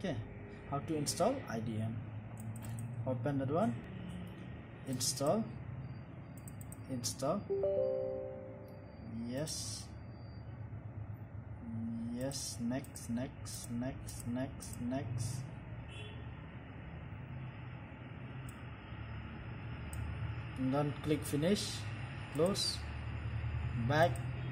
Okay, how to install IDM? Open that one, install, yes, next, and then click finish, close, back.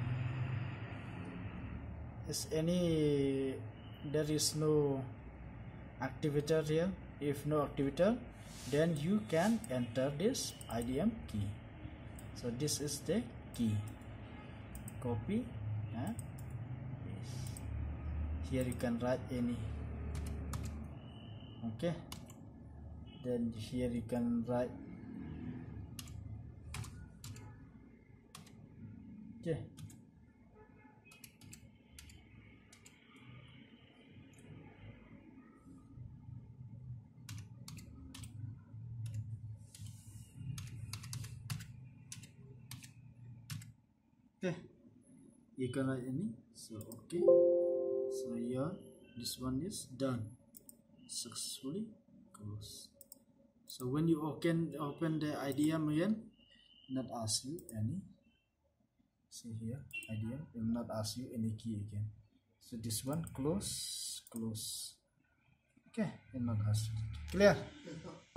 There is no activator here. If no activator, then you can enter this IDM key. So this is the key. Copy and paste. Here you can write any. Okay, then here you can write. Okay, you can write any. So okay, so here this one is done, successfully close. So when you open the IDM again, not ask you any. See here, IDM will not ask you any key again. So this one close. Okay, will not ask you. Clear?